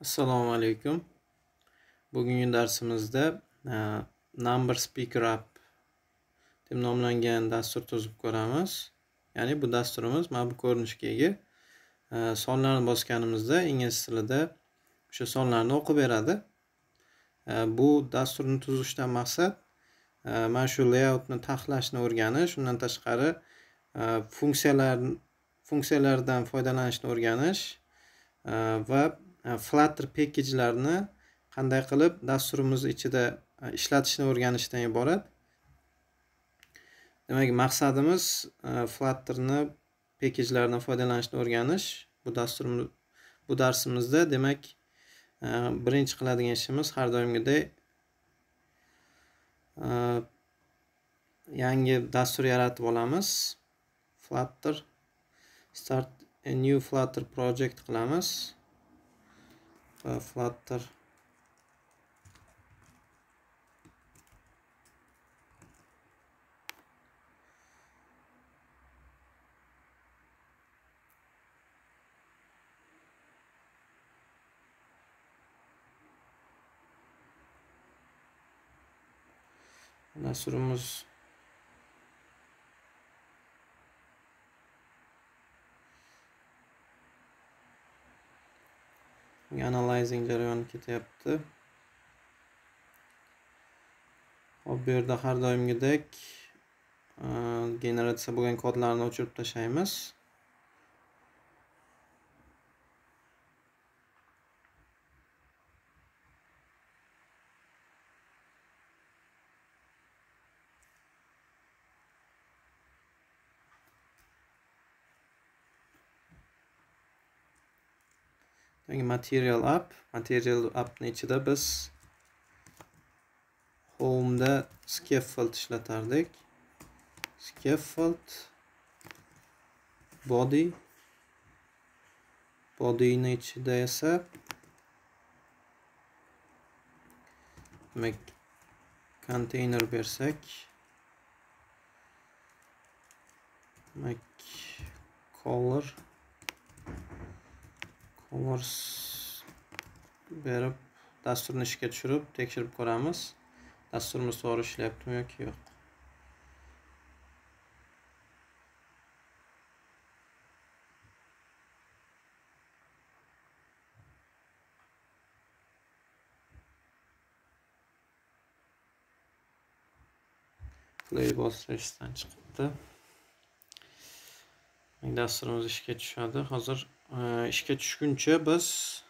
Assalomu alaykum. Bugungi darsimizda Number Speaker App deb nomlangan dastur tuzib ko'ramiz. Ya'ni bu dasturimiz mana bu ko'rinishga ega. Sonlarni bosganimizda ingliz tilida o'sha sonlarni o'qib beradi. Bu dasturni tuzishdan maqsad mana shu layoutni tahlashni o'rganish, undan tashqari funksiyalardan foydalanishni o'rganish va Flutter package'larni qanday qilib dasturimiz ichida ishlatishni o'rganishdan iborat. Demak, maqsadimiz Flutterni package'laridan foydalanishni o'rganish. Bu darsimizda demak birinchi qiladigan ishimiz har doimgidek yangi dastur yaratib olamiz. Flutter Start a new Flutter project qilamiz. Flutter dasturimiz analyzing jarayoni ketyapti. Hop, bu yerda har doimgidek generatsiya bo'lgan kodlarni o'chirib tashlaymiz. Material app'ni ichida biz home'da scaffold ishlatardik. Scaffold body'ni ichida esa demak container bersak, demak colors berib dasturni ishga tushirib tekshirib ko'ramiz. Dasturimiz to'g'ri ishlayaptimi yoki yo'q. Play bostirishdan chiqibdi. Dasturimiz ishga tushadi. Hozir ishga tushguncha biz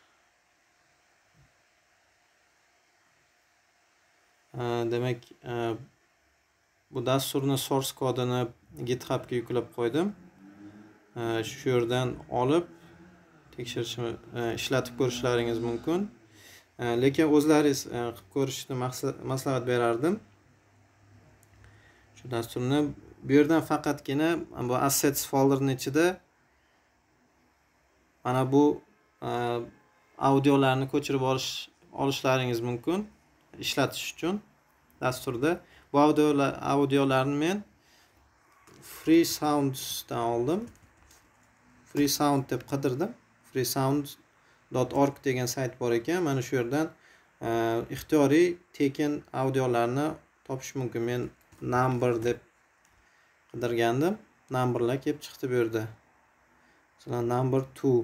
demak bu dasturni source kodini GitHubga yuklab qo'ydim. Shu yerdan olib ishlatib ko'rishlaringiz mumkin. Lekin o'zlaringiz qilib ko'rishni maslahat berardim. Shu dasturni bu yerdan faqatgina bu assets folderning ichida mana bu audiolarni ko'chirib olishlaringiz mumkin ishlatish uchun dasturda. Bu audiolarni men freesoundsdan oldim. Freesound deb qidirdim. freesound.org degan sayt bor ekan. Mana shu yerdan ixtiyoriy tekin audiolarni topish mumkin. Men number deb qidirgandim. Numberlar kelib chiqdi bu yerda. Masalan, number 2.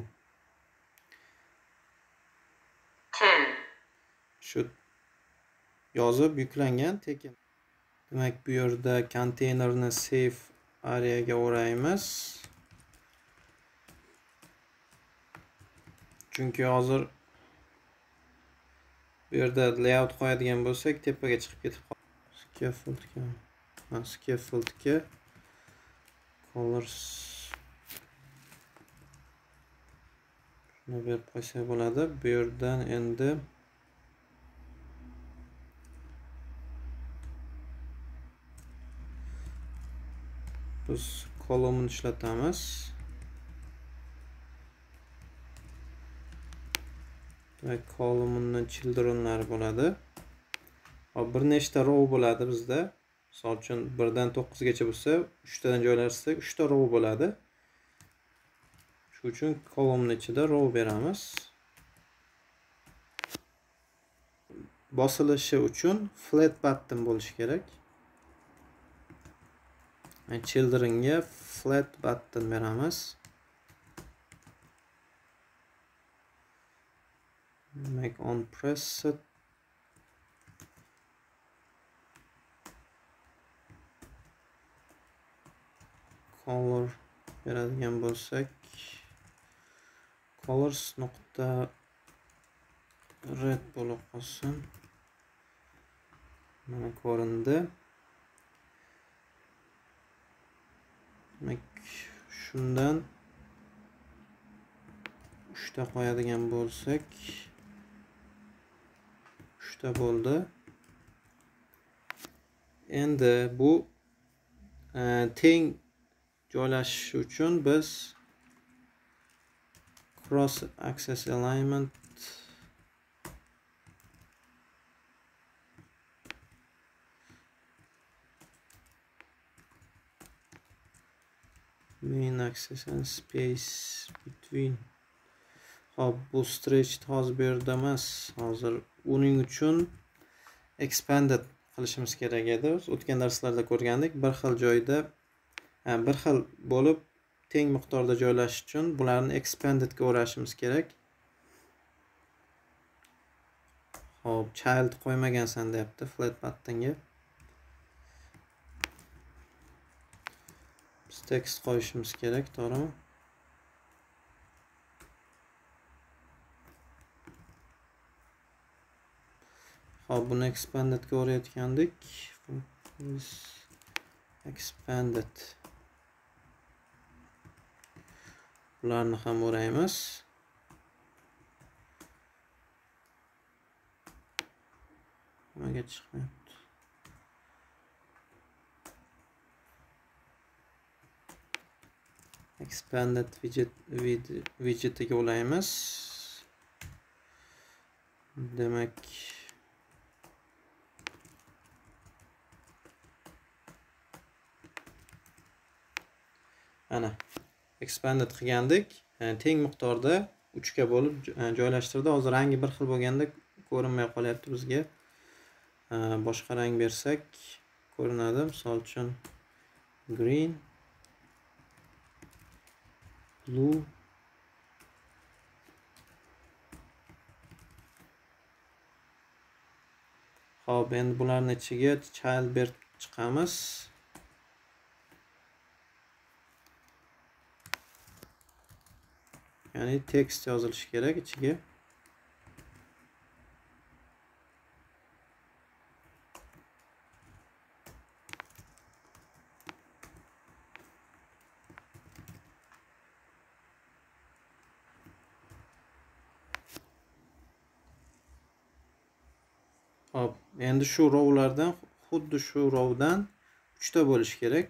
Shu yozib yuklangan tekin. Demak, bu yerda konteynerni save areaga o'raymiz. Chunki hozir bu yerda layout qo'yadigan bo'lsak, tepaga chiqib ketib qoladi. Scaffoldga colors shuni berib qo'ysak bo'ladi. Bu yerdan endi biz kolumni ishlatamiz. Demak, kolumning childrenlari bo'ladi. Hop, bir nechta row bo'ladi bizda. Misol uchun 1 dan 9 gacha bo'lsa, 3 tadan joylashtirsak 3 ta row bo'ladi. Shu uchun kolumning ichida row beramiz. bosilishi uchun flat button bo'lishi kerak. Children'ga flat button beramiz. Make on press it. Color beradigan bo'lsak, colors nuqta red bo'lib qolsin. Mana ko'rindi. Demak, shundan 3 ta qo'yadigan bo'lsak, 3 ta bo'ldi. Endi bu teng joylashish uchun biz cross axis alignment main axis and space between. Hop, bu stretched hozir bu yerda emas. Hozir uning uchun expanded qilishimiz kerak edi. O'tgan darslarda ko'rgandik. Bir xil joyda, bir xil bo'lib teng miqdorda joylashish uchun bularni expanded ga o'rashimiz kerak. Hop, child qo'ymagansan deyapti flat buttonga. Biz text qo'yishimiz kerak, to'g'rimi? Hop, buni expanded ga o'rayotgandik. Expanded. Bularni ham o'raymiz. Nimaga chiqmayapti? Expanded widgetiga ulaymiz. Demak, ana expanded qilgandik. Teng miqdorda 3 ga bo'lib joylashtirdi. Hozir rangi bir xil bo'lganda ko'rinmay qolyapti bizga. Boshqa rang bersak ko'rinadi. Misol uchun green, blue, hop, endi bularning ichiga child berib chiqamiz. Ya'ni text yozilishi kerak ichiga. Hop, endi shu rowlardan, xuddi shu rowdan 3 ta bo'lish kerak.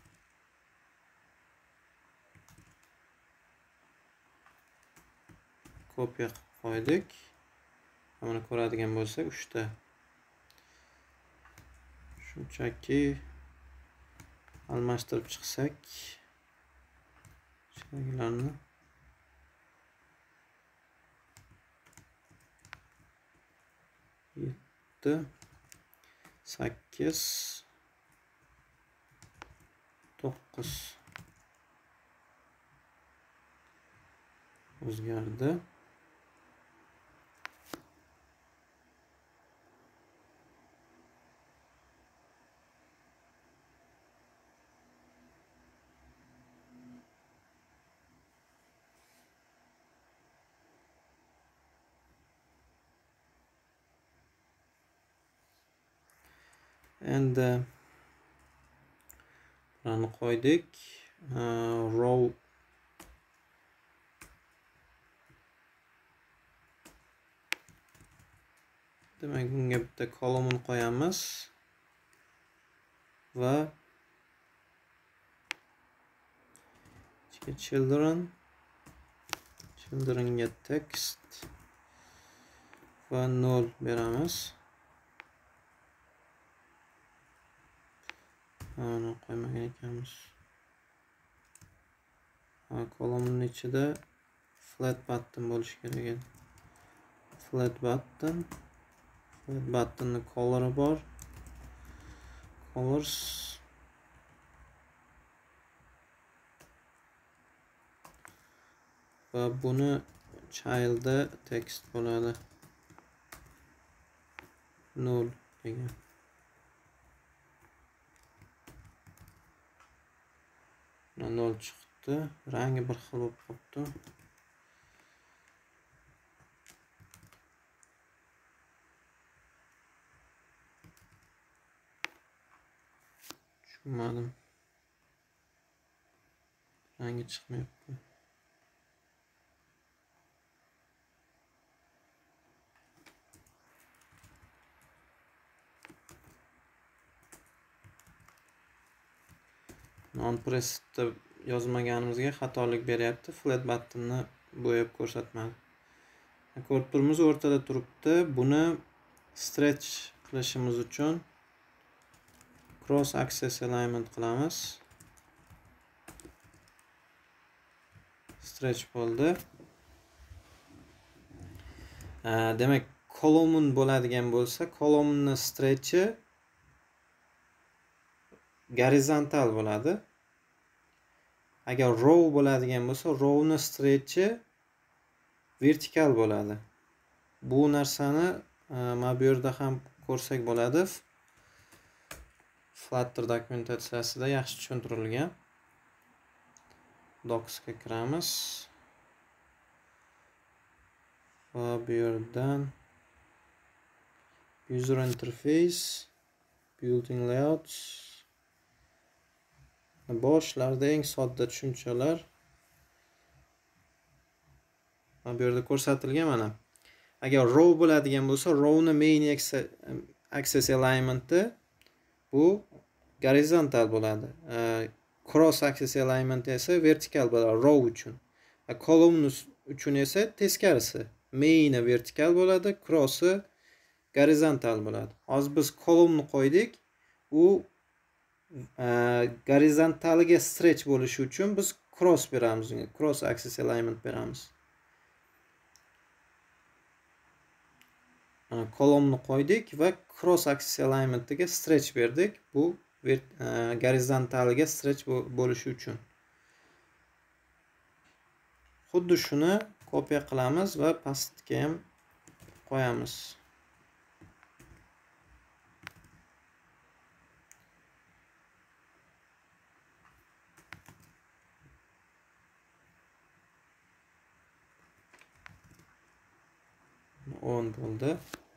Kopya qilib qo'ydik. Buni ko'radigan bo'lsak 3 ta. Shunchaki almashtirib chiqsak ichidagi 7, 8, 9 o'zgardi. Endi bularni qo'ydik. Row demak, bunga bitta kolumn qo'yamiz va childrenga text va 0 beramiz. Mana qo'ymagan ekanmiz. Kolumnning ichida flat button bo'lishi kerak edi. Flat buttonning color'i bor. Colors va buni child'da text bo'ladi. 0 degan. Nol chiqdi. Rangi bir xil bo'lib qolibdi. Tushunmadim. Rangi chiqmayapti. Non-press'da yozmaganimizga xatolik beryapti. Flat buttonni bo'yab ko'rsatmadi. Ko'rib turibmiz, o'rtada turibdi. Buni stretch qilishimiz uchun cross axis alignment qilamiz. Stretch bo'ldi. Demak, column bo'ladigan bo'lsa, columnning stretchi horizontal bo'ladi. Agar row bo'ladigan bo'lsa, rowning stretchi vertikal bo'ladi. Bu narsani mana bu yerda ham ko'rsak bo'ladi. Flutter dokumentatsiyasida yaxshi tushuntirilgan. Docsga kiramiz. Va bu yerdan user interface, building layouts, boshlarda eng sodda tushunchalar mana bu yerda ko'rsatilgan. Mana agar row bo'ladigan bo'lsa, rowning main axis alignmenti bu horizontal bo'ladi. Cross axis alignment esa vertikal bo'ladi row uchun. Column uchun esa teskarisi. Main vertikal bo'ladi, cross'i horizontal bo'ladi. Hozir biz columnni qo'ydik. U horizontaliga stretch bo'lishi uchun biz cross beramiz, cross axis alignment beramiz. Columnni qo'ydik va cross axis alignmentiga stretch berdik. Bu horizontaliga stretch bo'lishi uchun. Xuddi shuni kopiya qilamiz va pastga ham qo'yamiz. On bo'ldi.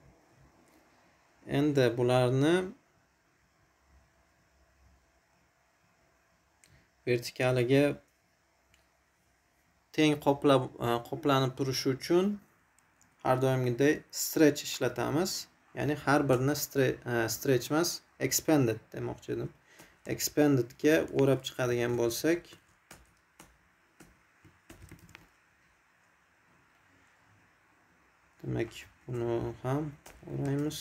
Endi bularni vertikaliga teng qoplanib turishi uchun har doimgidek stretch ishlatamiz. Ya'ni har birini stretch emas, expanded demoqchi edim. Expandedga o'rab chiqadigan bo'lsak, demak buni ham o'raymiz.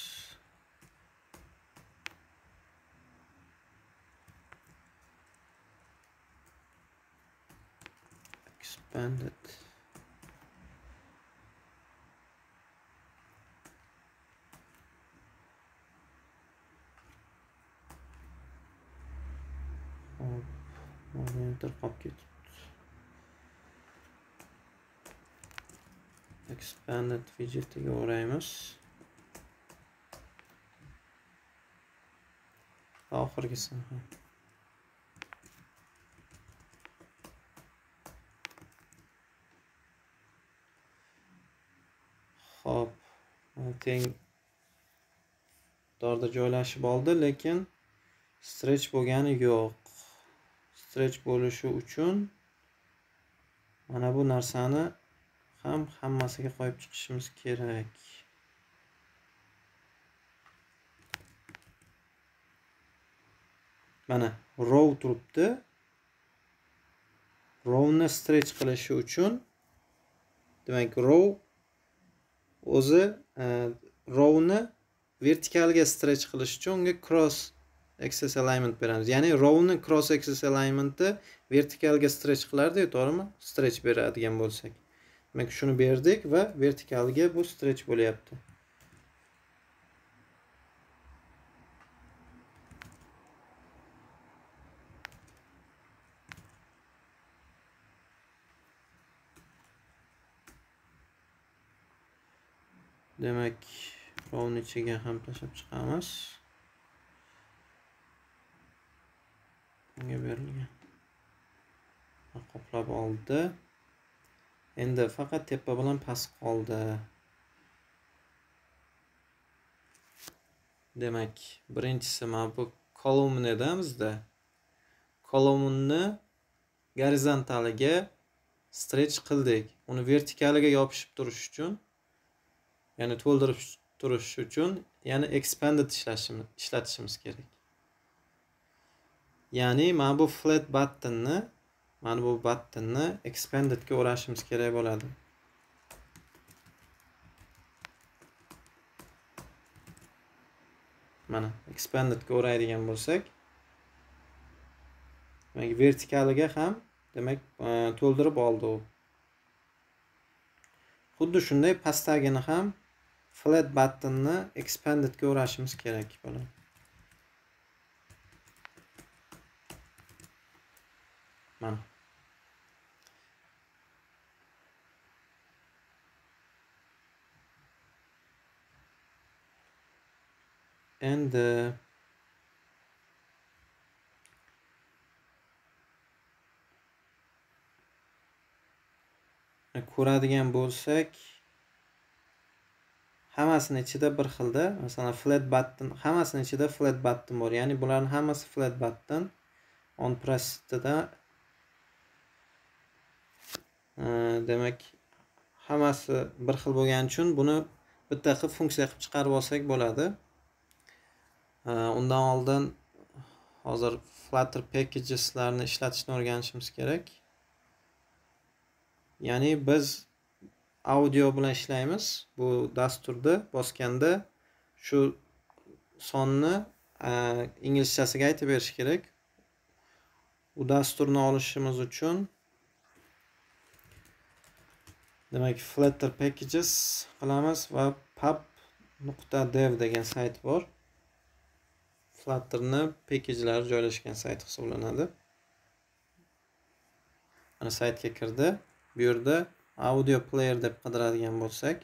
Expanded. Enter qolib ketdi. Expanded widget'iga o'raymiz. Oxirgisini ham. Xo'p, teng dorda joylashib oldi, lekin stretch bo'lgani yo'q. Stretch bo'lishi uchun mana bu narsani ham hammasiga qo'yib chiqishimiz kerak. Mana row turibdi. Rowni stretch qilishi uchun, demak row o'zi rowni vertikalga stretch qilish uchun unga cross axis alignment beramiz. Ya'ni rowni cross axis alignmenti vertikalga stretch qilardi, to'g'rimi? Stretch beradigan bo'lsak. Demak, shuni berdik va vertikalga bu stretch bo'lyapti. Demak, rowni ichiga ham tashlab chiqamiz. Bunga berilgan. Qoplab oldi. Endi faqat tepa bilan past qoldi. Demak, birinchisi mana bu kolumnada bizda kolumnni gorizontaliga stretch qildik. Uni vertikaliga yopishib turish uchun, ya'ni to'ldirib turish uchun, ya'ni expanded ishlatishimiz kerak. Ya'ni mana bu flat buttonni, mana bu buttonni expandedga o'rashimiz kerak bo'ladi. Mana expandedga o'raydigan bo'lsak, demak vertikaliga ham demak to'ldirib oldi u. Xuddi shunday pastagini ham flat buttonni expandedga o'rashimiz kerak bo'ladi. Mana. Endi ko'radigan bo'lsak, hammasini ichida bir xilda, masalan flat button, hammasini ichida flat button bor. Ya'ni bularning hammasi flat button. On pressda demak hammasi bir xil bo'lgani uchun buni bitta qilib funksiya qilib chiqarib olsak bo'ladi. Undan oldin hozir Flutter packages'larni ishlatishni o'rganishimiz kerak. Ya'ni biz audio bilan ishlaymiz. Bu dasturda bosganda shu sonni inglizchasiga aytib berish kerak. Bu dasturni olishimiz uchun demak Flutter packages qilamiz va pub.dev degan sayt bor. Flutterni packagelari joylashgan sayt hisoblanadi. Mana saytga kirdi. Bu yerda audio player deb qidiradigan bo'lsak,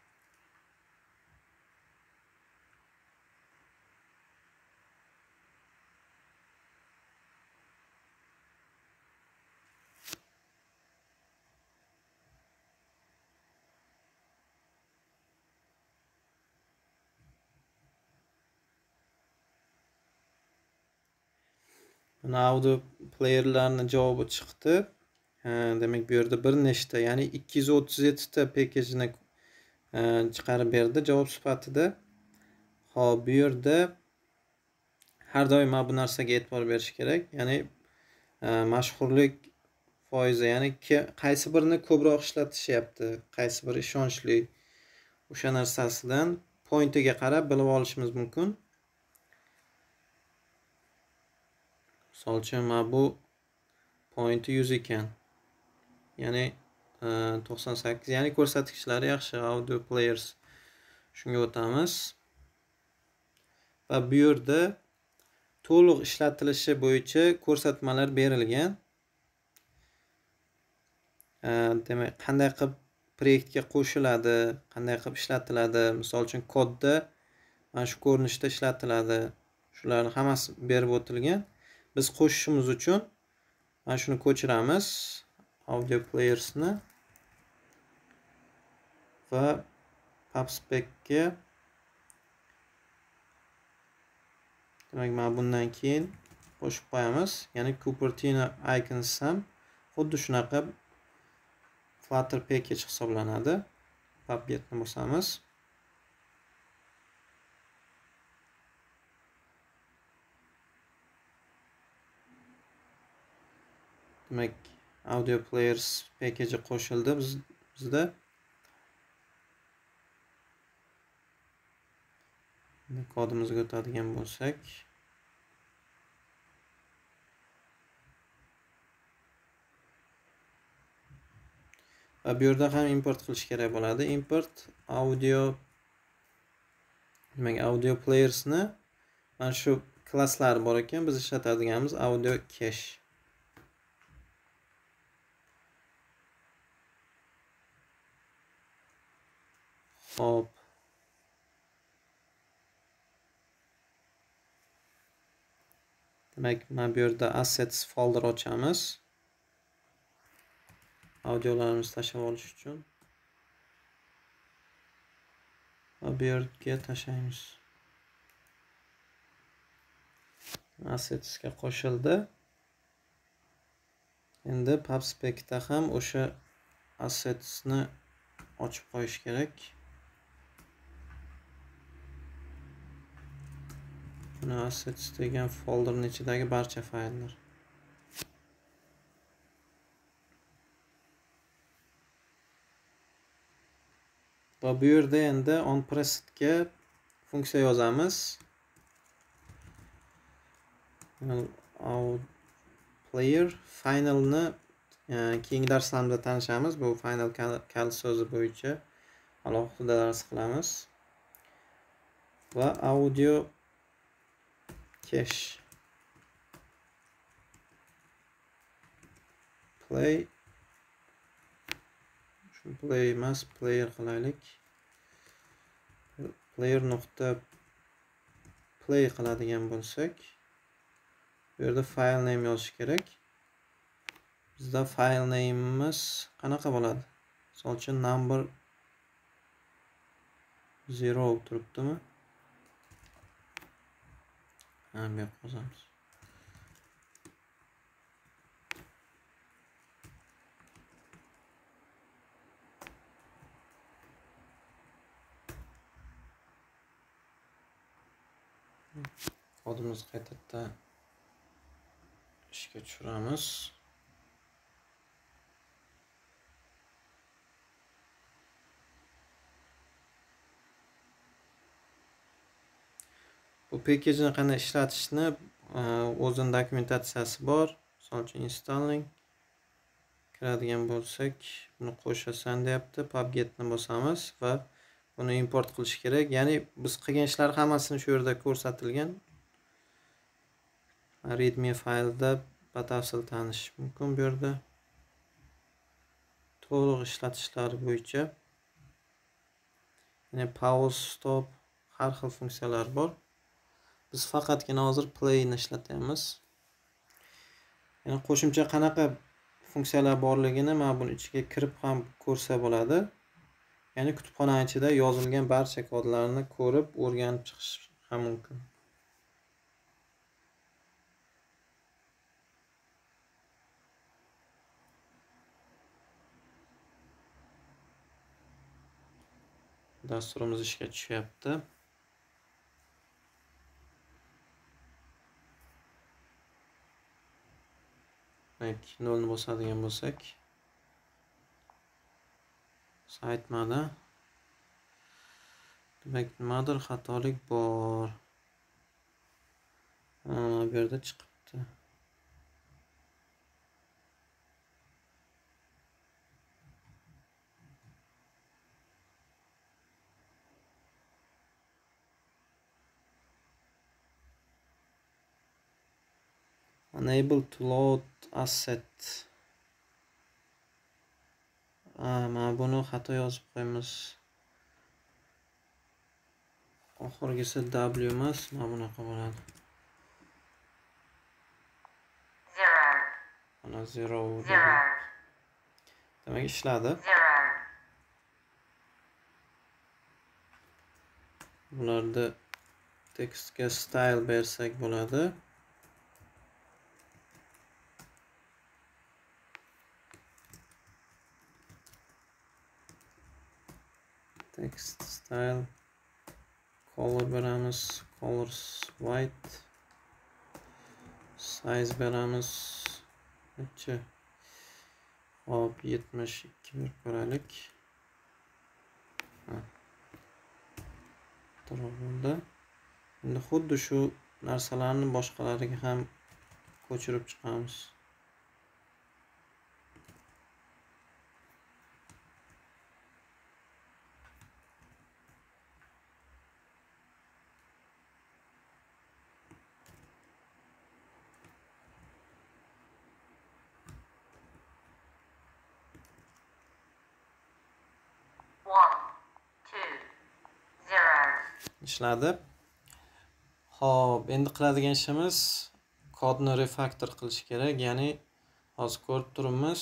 mana audio playerlarning javobi chiqdi. Demak bu yerda bir nechta, ya'ni 237 ta packageni chiqarib berdi javob sifatida. Xo'p, bu yerda har doim mana bu narsaga e'tibor berish kerak. Ya'ni mashhurlik foizi, ya'ni qaysi birini ko'proq ishlatishyapti, qaysi biri ishonchli, o'sha narsasidan pointiga qarab bilib olishimiz mumkin. Misol uchun mana bu pointi 100 ekan. Ya'ni 98, ya'ni ko'rsatkichlari yaxshi audio players. Shunga o'tamiz. Va bu yerda to'liq ishlatilishi bo'yicha ko'rsatmalar berilgan. Demak, qanday qilib proyektga qo'shiladi, qanday qilib ishlatiladi. Misol uchun kodda mana shu ko'rinishda ishlatiladi. Shularni hammasi berib o'tilgan. Biz qo'shishimiz uchun mana shuni ko'chiramiz, audio playersni va PubSpec'ga. Demak, mana bundan keyin qo'shib qo'yamiz. Ya'ni Cupertino icons ham xuddi shunaqa Flutter package hisoblanadi. Pubgetni bosamiz. Demak, audio players package qo'shildi bizda. Kodimizga o'tadigan bo'lsak, va bu yerda ham import qilish kerak bo'ladi. Import audio, demak audio playersni mana shu klasslari bor ekan, biz ishlatadiganimiz audio cache. Hop, Demak, mana bu yerda assets folder ochamiz. Audiolarimizni tashlab olish uchun. Va bu yerga tashlaymiz. Assetsga qo'shildi. Endi PubSpec'da ham o'sha assetsni ochib qo'yish kerak. Buni assets degan folderning ichidagi barcha fayllar. Va bu yerda endi onPressed funksiya yozamiz. Player finalni keyingi darslarimizda tanishamiz. Bu final cal so'zi bo'yicha alohida dars qilamiz. Va audio cache play emas, player qilaylik. Player nokta play qiladigan bo'lsak, bu yerda file name yozish kerak. Bizda file name'imiz qanaqa bo'ladi? Misol uchun number 0 turibdimi? Bu yoqqa yozamiz. Kodimizni qaytadan ishga tushiramiz. Bu packageni qanday ishlatishni o'zining dokumentatsiyasi bor. Misol uchun installing kiradigan bo'lsak, buni qo'shasan deyapti. Pubgetni bosamiz va buni import qilish kerak. Ya'ni biz qilgan ishlar hammasini shu yerda ko'rsatilgan. Readme faylda batafsil tanishish mumkin bu yerda. To'liq ishlatishlar bo'yicha. Ya'ni pause, stop, har xil funksiyalar bor. Biz faqatgina hozir play ni ishlatamiz. Ya'ni qo'shimcha qanaqa funksiyalar borligini mana buni ichiga kirib ham ko'rsa bo'ladi. Ya'ni kutubxona ichida yozilgan barcha kodlarni ko'rib, o'rganib chiqish ham mumkin. Dasturimiz ishga tushyapti. Demak, 0 ni bosadigan bo'lsak, aytmadi. Demak, nimadir xatolik bor. Bu yerda chiqibdi. Unable to load asset. Mana buni xato yozib qo'yamiz. Oxirgisi W emas, mana bunaqa bo'ladi. 0. Mana 0. Demak, ishladi. 0. Bularda tekstga style bersak bo'ladi. Text style color beramiz, colors white, size beramiz necha? Hop, 72 berib ko'raylik. To'g'ri bo'ldi. Endi xuddi shu narsalarni boshqalariga ham ko'chirib chiqamiz. Ishladi. Xo'p, endi qiladigan ishimiz kodni refaktor qilish kerak. Ya'ni hozir ko'rib turibmiz.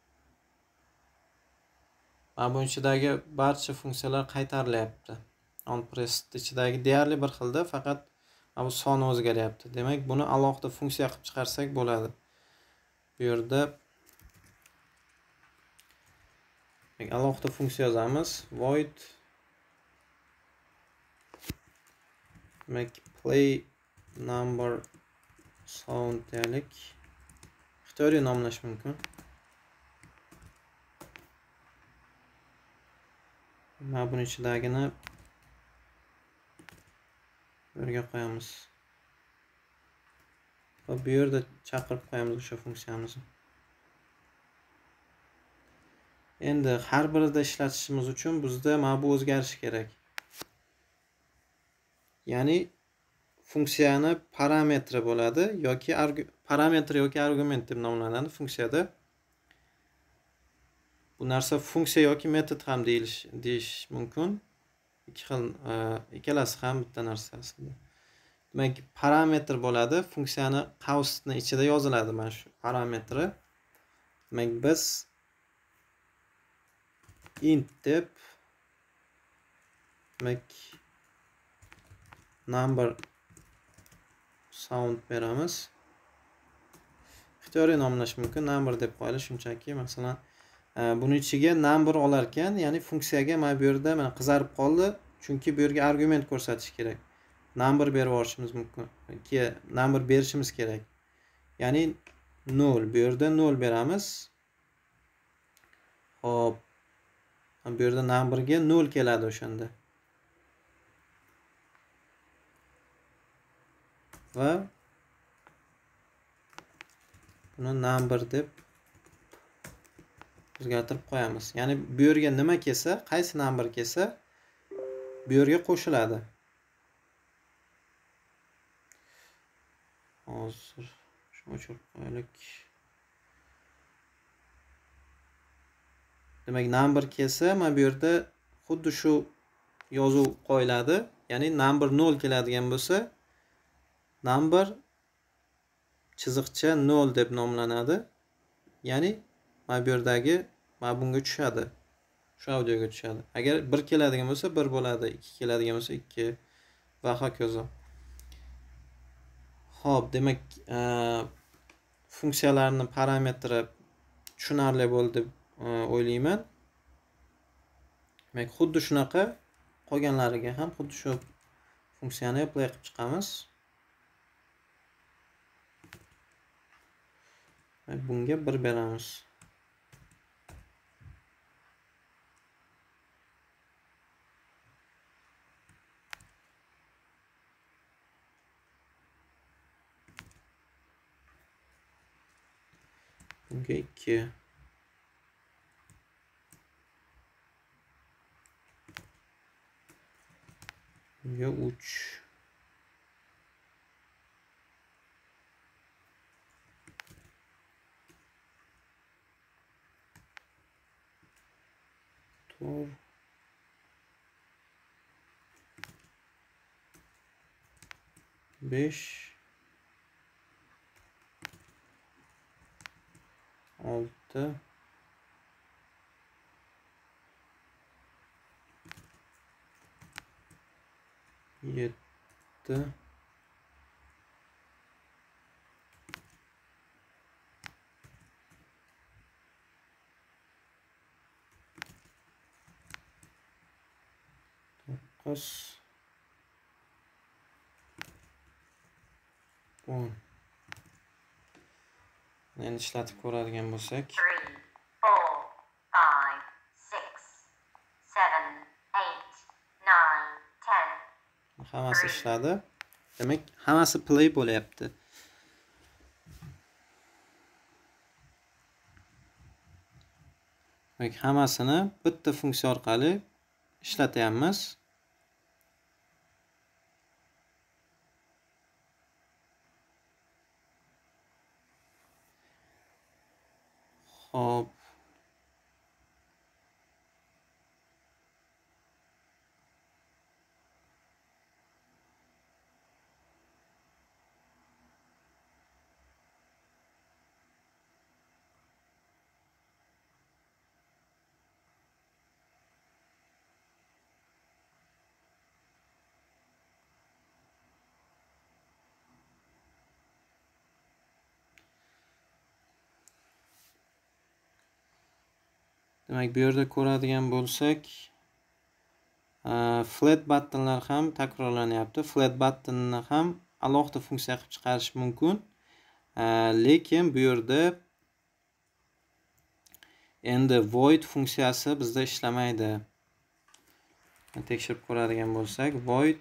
Mana bu ichidagi barcha funksiyalar qaytarilyapti. OnPress ichidagi deyarli bir xilda, faqat mana bu soni o'zgaryapti. Demak, buni alohida funksiya qilib chiqarsak bo'ladi. Bu yerda alohida funksiya yozamiz. Void make play number sound deylik. Ixtiyoriy nomlash mumkin. Mana buni ichidagini bu yerga qo'yamiz. Va bu yerda chaqirib qo'yamiz o'sha funksiyamizni. Endi har birida ishlatishimiz uchun bizda mana bu o'zgarishi kerak. Ya'ni funksiyani parametri bo'ladi yoki parametr yoki argument deb nomlanadi funksiyada. Bu narsa funksiya yoki metod ham deyish mumkin. Ikki xil, ikkalasi ham bitta narsa aslida. Demak, parametr bo'ladi. Funksiyani qausni ichida yoziladi mana shu parametri. Demak, biz int deb demak number sound beramiz. Ixtiyoriy nomlash mumkin, number deb qo'yilish shunchaki, masalan, buni ichiga number olar ekan, ya'ni funksiyaga mana bu yerda mana qizarib qoldi, chunki bu yerga argument ko'rsatish kerak. Number berib yuborishimiz mumkin. Number berishimiz kerak. Ya'ni 0. Bu yerda 0 beramiz. Hop. Bu yerda numberga 0 keladi o'shanda. Va buni number deb o'zgartirib qo'yamiz. Ya'ni bu yerga nima kelsa, qaysi number kelsa, bu yerga qo'shiladi. Hozir shuni o'chirib qo'yaylik. Demak, number kelsa, mana bu yerda xuddi shu yozuv qo'yiladi. Ya'ni number 0 keladigan bo'lsa, number chiziqcha 0 deb nomlanadi. Ya'ni mana bu yerdagi mana bunga tushadi. Shu audioga tushadi. Agar 1 keladigan bo'lsa 1 bo'ladi, 2 keladigan bo'lsa 2 va hokazo. Xo'p, demak, funksiyalarni parametri tushunarli bo'ldi deb o'ylayman. Demak, xuddi shunaqa qolganlariga ham xuddi shu funksiyani apply qilib chiqamiz. Bunga 1 beramiz. Bunga 2. Bunga 3. Tor. 5. 6. 7. 9. 10. Endi ishlatib ko'radigan bo'lsak, 3, 4, 5, 6, 7, 8, 9, 10. hammasi ishladi. Demak, hammasi play bo'lyapti. Demak, hammasini bitta funksiya orqali ishlatyapmiz. Hop. Demak, bu yerda ko'radigan bo'lsak, flat buttonlar ham takrorlanyapti. Flat buttonni ham alohida funksiya qilib chiqarish mumkin. Lekin bu yerda endi void funksiyasi bizda ishlamaydi. Tekshirib ko'radigan bo'lsak, void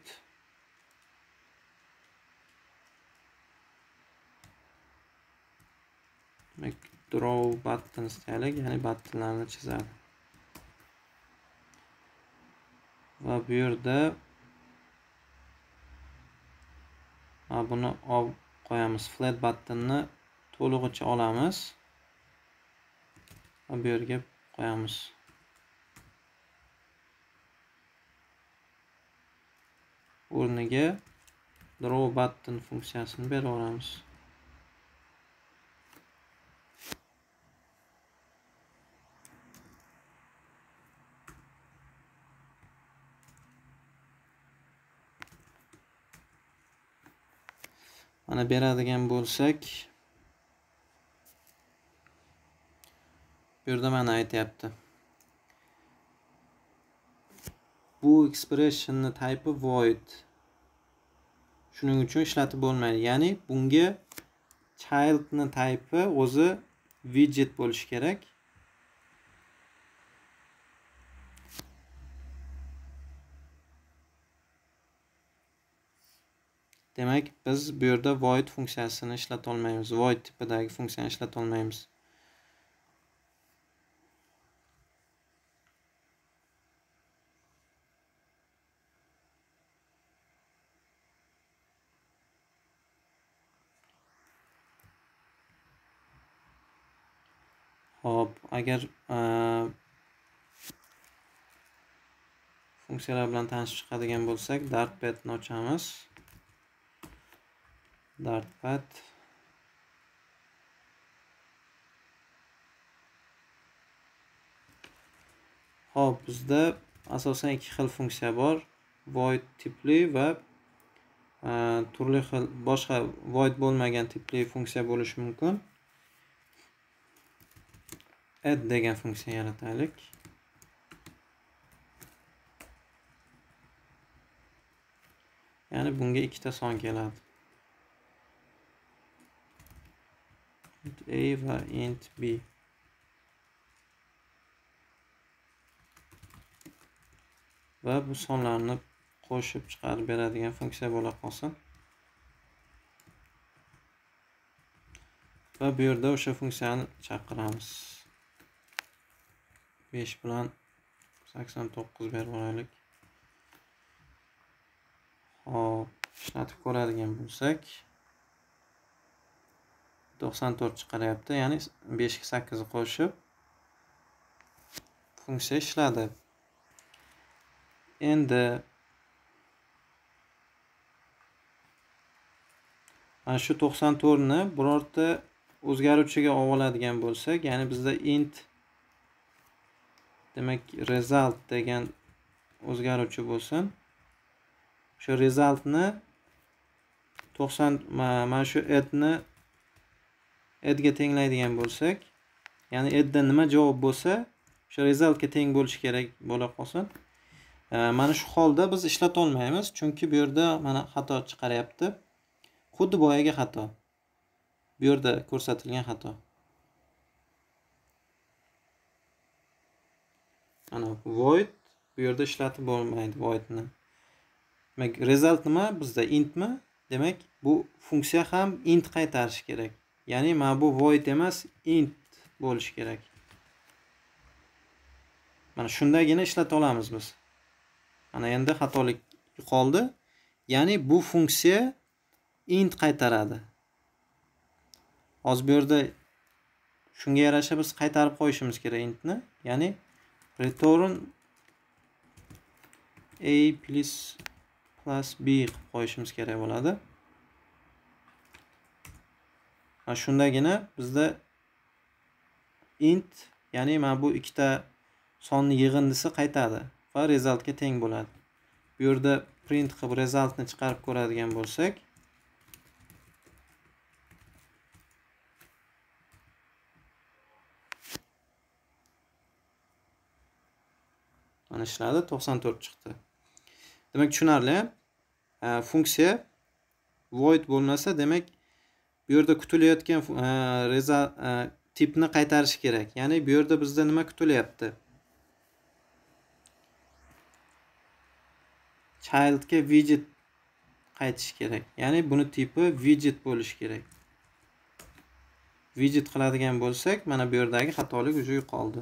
draw buttons deylik, ya'ni buttonlarni chizadi. Va bu yerda buni olib qo'yamiz. Flat buttonni to'lig'icha olamiz va bu yerga qo'yamiz. O'rniga draw button funksiyasini beraveramiz. Mana beradigan bo'lsak, bu yerda mana aytayapti. Bu expressionning type'i void. Shuning uchun ishlatib bo'lmaydi. Ya'ni bunga childning type'i o'zi widget bo'lishi kerak. Demak, biz bu yerda void funksiyasini ishlata olmaymiz. Void tipidagi funksiyani ishlata olmaymiz. Hop, agar funksiyalar bilan tanishib chiqadigan bo'lsak, dartpad'ni ochamiz. Dartpad hop, bizda asosan ikki xil funksiya bor. Void tipli va turli xil boshqa void bo'lmagan tipli funksiya bo'lishi mumkin. Add degan funksiya yarataylik. Ya'ni bunga ikkita son keladi. int a va int b. Va bu sonlarni qo'shib chiqarib beradigan funksiya bo'la qolsin. Va bu yerda o'sha funksiyani chaqiramiz. 5 bilan 89 berib olaylik. Hop, ishlatib ko'radigan bo'lsak, 94 chiqaryapti. Ya'ni 5 ga 8 ni qo'shib funksiya ishladi. Endi mana shu 94 ni birorta o'zgaruvchiga oladigan bo'lsak, ya'ni bizda int demak result degan o'zgaruvchi bo'lsin. Shu resultni 90 mana shu addni addga tenglaydigan bo'lsak, ya'ni addda nima javob bo'lsa, o'sha resultga teng bo'lishi kerak bo'la qolsin. Mana shu holda biz ishlata olmaymiz, chunki bu yerda mana xato chiqaryapti. Xuddi boyaga xato. Bu yerda ko'rsatilgan xato. Mana void bu yerda ishlatib bo'lmaydi voidni. Demak, result nima? Bizda intmi? Demak, bu funksiya ham int qaytarishi kerak. Ya'ni mana bu void emas, int bo'lishi kerak. Mana shundagina ishlata olamiz biz. Mana endi xatolik qoldi. Ya'ni bu funksiya int qaytaradi. Hozir bu yerda shunga yarasha biz qaytarib qo'yishimiz kerak intni. Ya'ni return a plus b qilib qo'yishimiz kerak bo'ladi. Mana shundagina bizda int, ya'ni mana bu ikkita sonni yig'indisi qaytadi va resultga teng bo'ladi. Bu yerda print qilib resultni chiqarib ko'radigan bo'lsak, Mana ishladi, 94 chiqdi. Demak, tushunarli. Funksiya void bo'lmasa, demak, bu yerda kutilayotgan tipni qaytarish kerak. Ya'ni bu yerda bizda nima kutilyapti? Childga widget qaytish kerak. Ya'ni buni tipi widget bo'lishi kerak. Widget qiladigan bo'lsak, mana bu yerdagi xatolik уже yo'qoldi.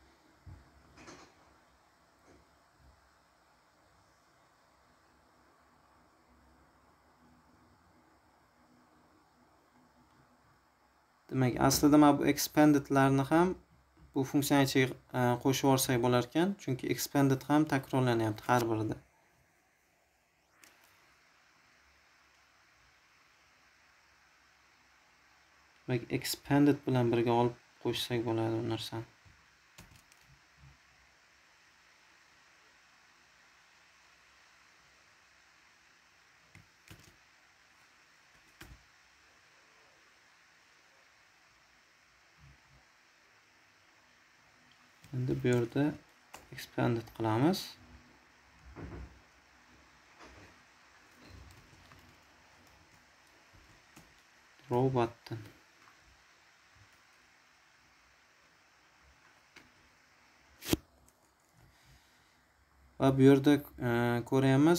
Demak, aslida mana bu expandedlarni ham bu funksiya ichiga qo'shib olsak bo'lar ekan, chunki expanded ham takrorlanyapti har birida. Demak, expanded bilan birga olib qo'shsak bo'ladi bu narsani. Endi bu yerda expanded qilamiz. Draw button. Va bu yerda ko'ramiz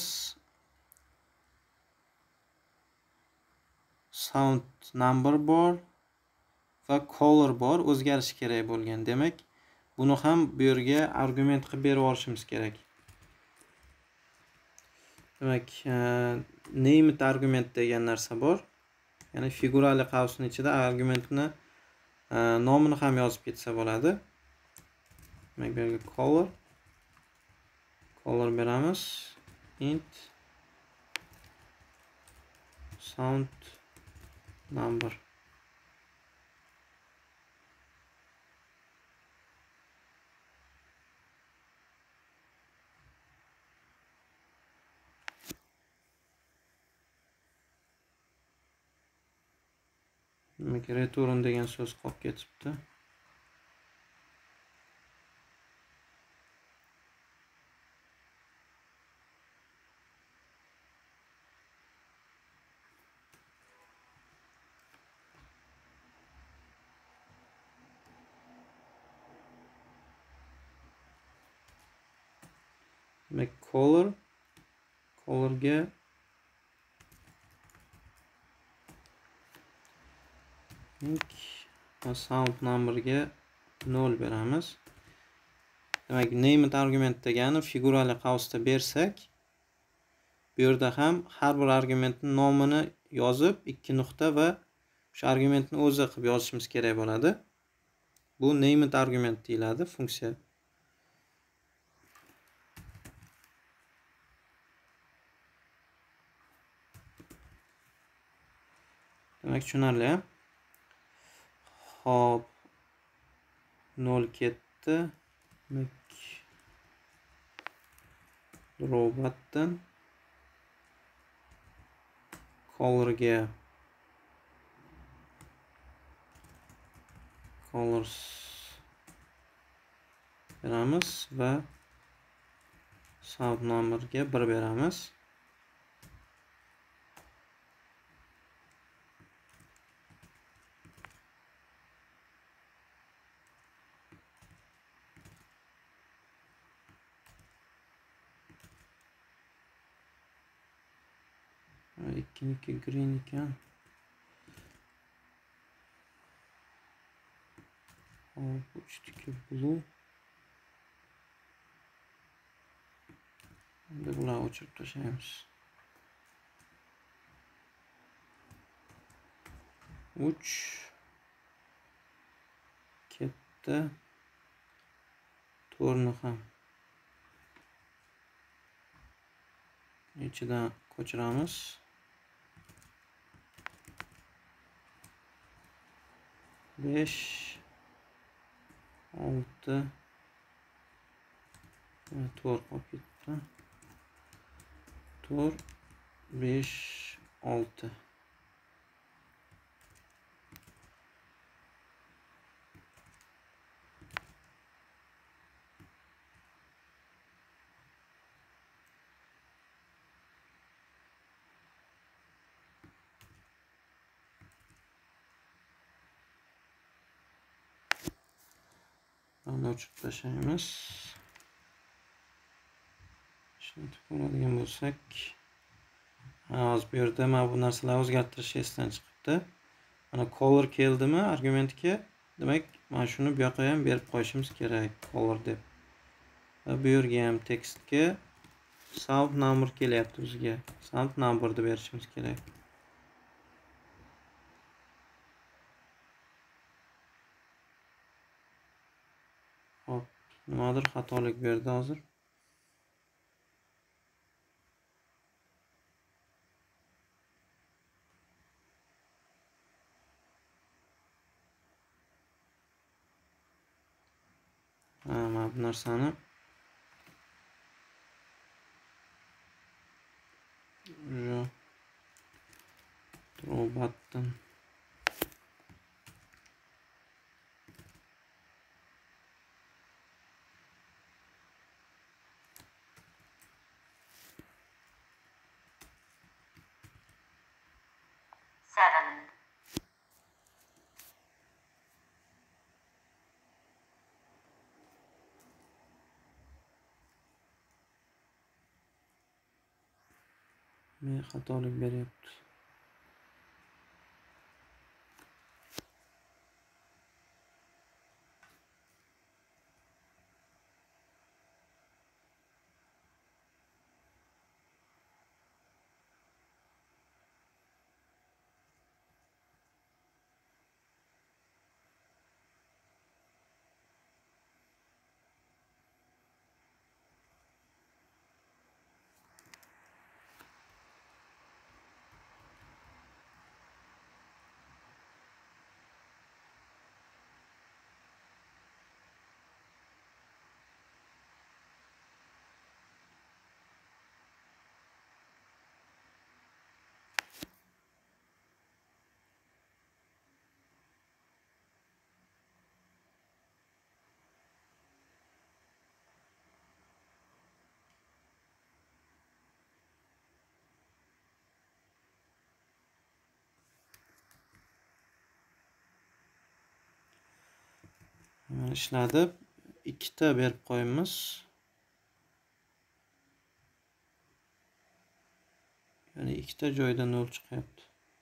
sound number bor va color bor, o'zgarishi kerak bo'lgan. Demak, buni ham bu yerga argument qilib berib olishimiz kerak. Demak, named argument degan narsa bor. Ya'ni figurali qavsning ichida argumentni nomini ham yozib ketsa bo'ladi. Demak, bu yerga color beramiz. Int sound number. Demak, return degan so'z qolib ketibdi. Demak, colorga sound numberga 0 beramiz. Demak, named argument degani figurali qavsda bersak, bu yerda ham har bir argumentning nomini yozib, 2 nuqta va o'sha argumentni o'zi qilib yozishimiz kerak bo'ladi. Bu named argument deyiladi funksiya. Demak, tushunarli. Hop, 0 ketdi. Demak, draw button. Colorga colors beramiz va sound numberga 1 beramiz. Ikkiniki green ekan. Hop, uchtiki blue. Endi bularni o'chirib tashlaymiz. 3 ketdi. 4ni ham ichidan ko'chiramiz. 5 6 4 qolib ketdi. 4 5 6. Bunu o'chirib tashlaymiz. Shuni ko'radigan bo'lsak, hozir bu yerda mana bu narsalarni o'zgartirish esdan chiqibdi. Mana color keldimi argumentga? Demak, mana shuni bu yoqqa ham berib qo'yishimiz kerak, color deb. Va bu yerga ham tekstga sound number kelyapti bizga. Sound number deb berishimiz kerak. Hop, nimadir xatolik berdi hozir. Mana bu narsani draw button seven, xatolik beryapti. Mana ishladi. Ikkita berib qo'yamiz. Ya'ni ikkita joyda 0 chiqyapti.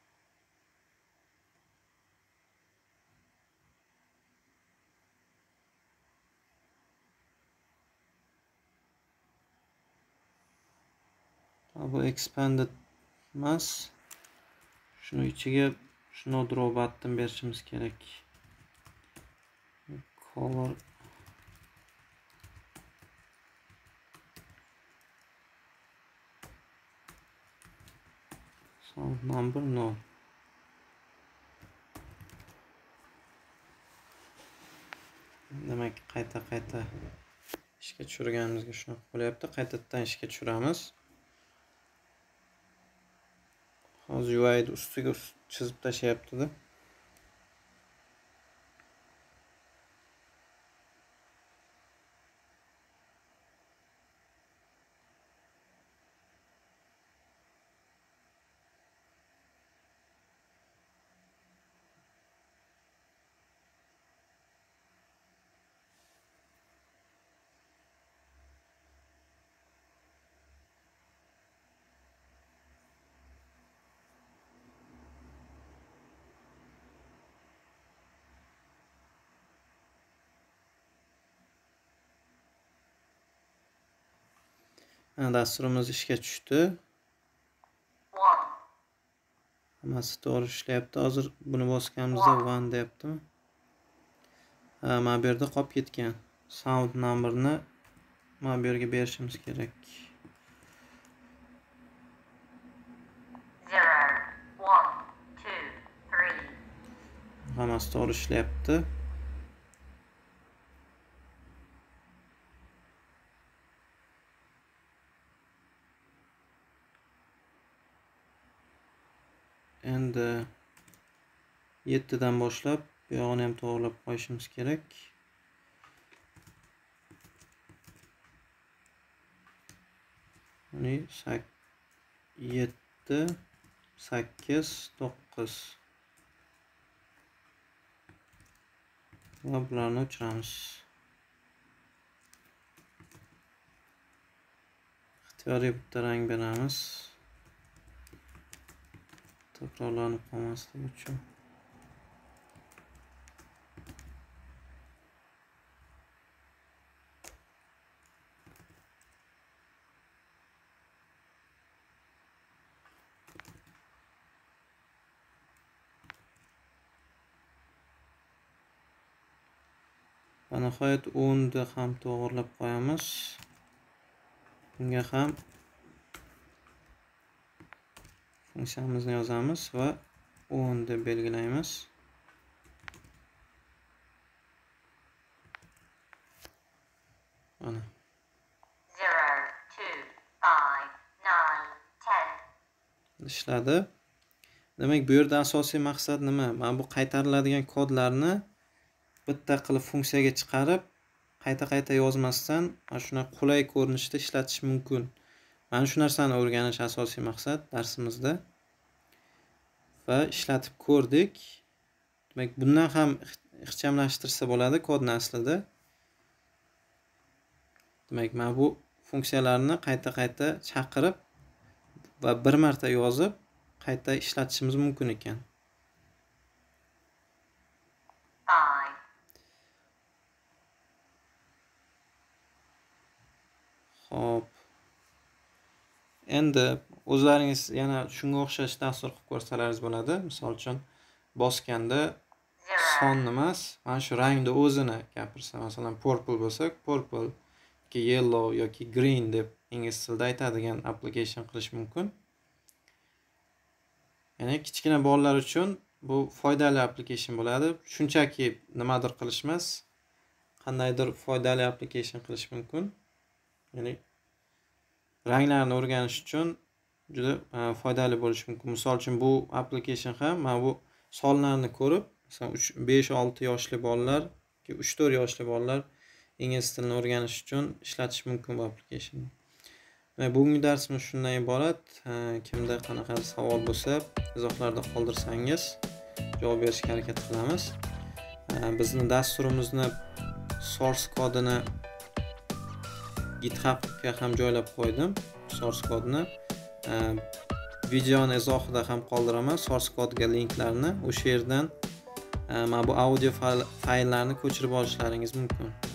Bu expanded emas. Shuni ichiga shuni draw button berishimiz kerak. Color sound number no. Demak, qayta ishga tushirganimizga shunaqa bo'lyapti. Qaytadan ishga tushiramiz. Hozir UI ustiga chizib tashlayapti-da. Dasturimiz ishga tushdi. one, Hammasi to'g'ri ishlayapti. Hozir buni bosganimizda 1 deyaptimi? Mana bu yerda qolib ketgan. Sound numberni mana bu yerga berishimiz kerak. 0, 1, 2, 3, Hammasi to'g'ri ishlayapti. Endi 7 dan boshlab bu yog'ini ham to'g'rilab qo'yishimiz kerak. Ya'ni 7, 8, 9 va bularni o'chiramiz. Ixtiyoriy bitta rang beramiz. Takrorlanib qolmasligi uchun. Va nihoyat 10 ni ham to'g'irlab qo'yamiz. Bunga ham funksiyamizni yozamiz va 10 deb belgilaymiz. Mana 0, 2, 5, 9, 10. ishladi. Demak, bu yerda asosiy maqsad nima? Mana bu qaytariladigan kodlarni bitta qilib funksiyaga chiqarib, qayta yozmasdan mana shuna qulay ko'rinishda ishlatish mumkin. Mana shu narsani o'rganish asosiy maqsad darsimizda. Va ishlatib ko'rdik. Demak, bundan ham ixchamlashtirsa bo'ladi kodni aslida. Demak, mana bu funksiyalarni qayta chaqirib va bir marta yozib, qayta ishlatishimiz mumkin ekan. 5, Xo'p. Endi o'zlaringiz yana shunga o'xshash dastur qilib ko'rsalaringiz bo'ladi. Misol uchun bosganda 0, sonni emas, mana shu rangni o'zini gapirsa, masalan, purple bo'lsa, purple yoki yellow yoki green deb ingliz tilida aytadigan application qilish mumkin. Ya'ni kichkina bolalar uchun bu foydali application bo'ladi. Shunchaki nimadir qilish emas, qandaydir foydali application qilish mumkin. Ya'ni ranglarni o'rganish uchun juda foydali bo'lishi mumkin. Misol uchun bu application ham mana bu sonlarni ko'rib, masalan 5-6 yoshli bolalar yoki 3-4 yoshli bolalar ingliz tilini o'rganish uchun ishlatish mumkin bu applicationni. Bugungi darsimiz shundan iborat. Kimda qanaqa savol bo'lsa, izohlarda qoldirsangiz javob berishga harakat qilamiz. Bizni dasturimizni source kodini GitHubga ham joylab qo'ydim. Source kodni videoni izohida ham qoldiraman. Source kodga linklarni o'sha yerdan mana bu audio fayllarni ko'chirib olishlaringiz mumkin.